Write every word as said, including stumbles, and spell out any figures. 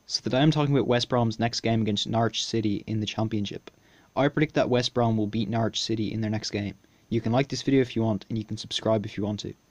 So today I'm talking about West Brom's next game against Norwich City in the Championship. I predict that West Brom will beat Norwich City in their next game. You can like this video if you want, and you can subscribe if you want to.